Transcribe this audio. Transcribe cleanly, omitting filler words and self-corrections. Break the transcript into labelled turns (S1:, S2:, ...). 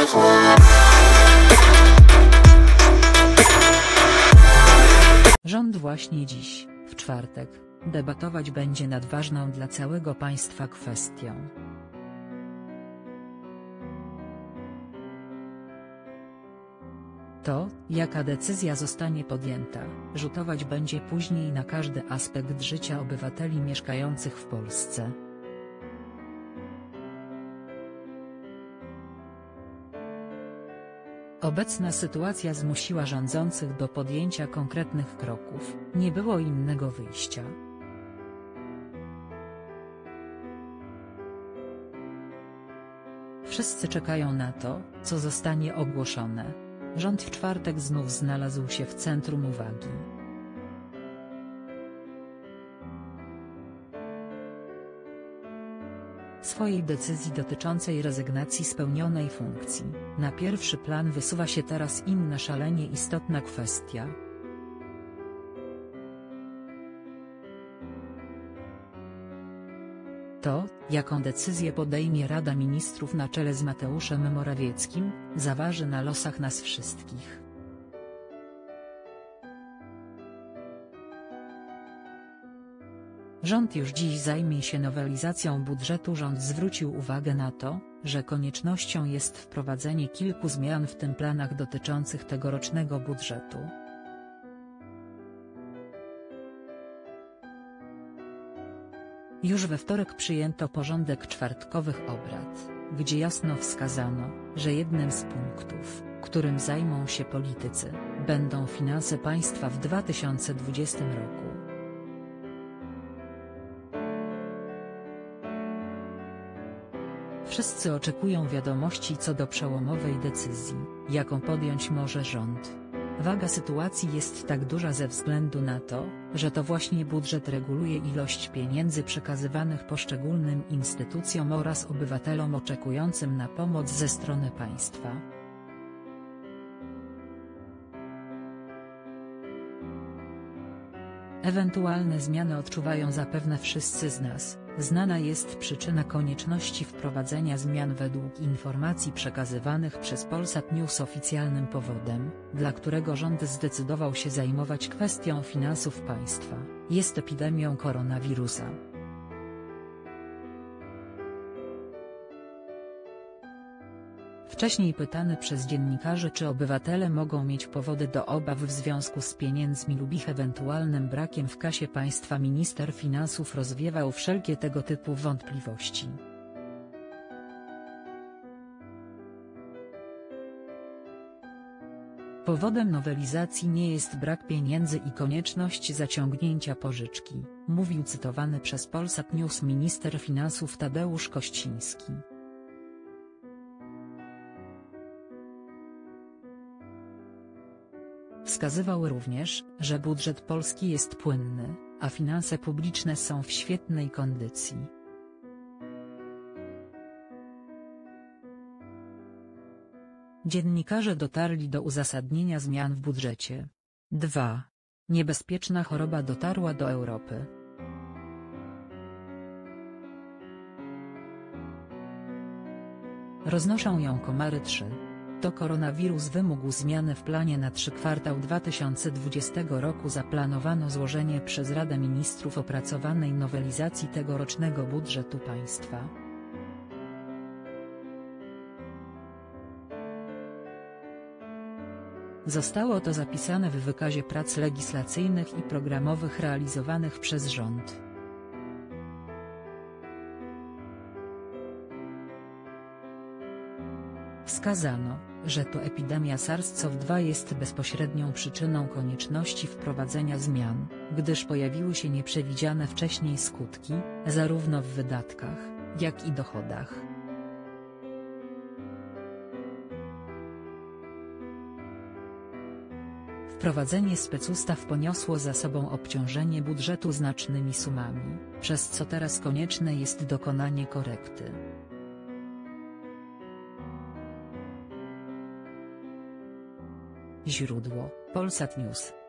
S1: Rząd właśnie dziś, w czwartek, debatować będzie nad ważną dla całego państwa kwestią. To, jaka decyzja zostanie podjęta, rzutować będzie później na każdy aspekt życia obywateli mieszkających w Polsce. Obecna sytuacja zmusiła rządzących do podjęcia konkretnych kroków, nie było innego wyjścia. Wszyscy czekają na to, co zostanie ogłoszone. Rząd w czwartek znów znalazł się w centrum uwagi. Swojej decyzji dotyczącej rezygnacji z pełnionej funkcji, na pierwszy plan wysuwa się teraz inna szalenie istotna kwestia. To, jaką decyzję podejmie Rada Ministrów na czele z Mateuszem Morawieckim, zaważy na losach nas wszystkich. Rząd już dziś zajmie się nowelizacją budżetu. Rząd zwrócił uwagę na to, że koniecznością jest wprowadzenie kilku zmian w tym planach dotyczących tegorocznego budżetu. Już we wtorek przyjęto porządek czwartkowych obrad, gdzie jasno wskazano, że jednym z punktów, którym zajmą się politycy, będą finanse państwa w 2020 roku. Wszyscy oczekują wiadomości co do przełomowej decyzji, jaką podjąć może rząd. Waga sytuacji jest tak duża ze względu na to, że to właśnie budżet reguluje ilość pieniędzy przekazywanych poszczególnym instytucjom oraz obywatelom oczekującym na pomoc ze strony państwa. Ewentualne zmiany odczuwają zapewne wszyscy z nas. Znana jest przyczyna konieczności wprowadzenia zmian według informacji przekazywanych przez Polsat News. Oficjalnym powodem, dla którego rząd zdecydował się zajmować kwestią finansów państwa, jest epidemią koronawirusa. Wcześniej pytany przez dziennikarzy, czy obywatele mogą mieć powody do obaw w związku z pieniędzmi lub ich ewentualnym brakiem w kasie państwa, minister finansów rozwiewał wszelkie tego typu wątpliwości. Powodem nowelizacji nie jest brak pieniędzy i konieczność zaciągnięcia pożyczki, mówił cytowany przez Polsat News minister finansów Tadeusz Kościński. Wskazywał również, że budżet Polski jest płynny, a finanse publiczne są w świetnej kondycji. Dziennikarze dotarli do uzasadnienia zmian w budżecie. 2. Niebezpieczna choroba dotarła do Europy. Roznoszą ją komary. 3. To koronawirus wymógł zmiany w planie na 3 kwartał 2020 roku. Zaplanowano złożenie przez Radę Ministrów opracowanej nowelizacji tegorocznego budżetu państwa. Zostało to zapisane w wykazie prac legislacyjnych i programowych realizowanych przez rząd. Wskazano, że to epidemia SARS-CoV-2 jest bezpośrednią przyczyną konieczności wprowadzenia zmian, gdyż pojawiły się nieprzewidziane wcześniej skutki, zarówno w wydatkach, jak i dochodach. Wprowadzenie specustaw poniosło za sobą obciążenie budżetu znacznymi sumami, przez co teraz konieczne jest dokonanie korekty. Źródło: Polsat News.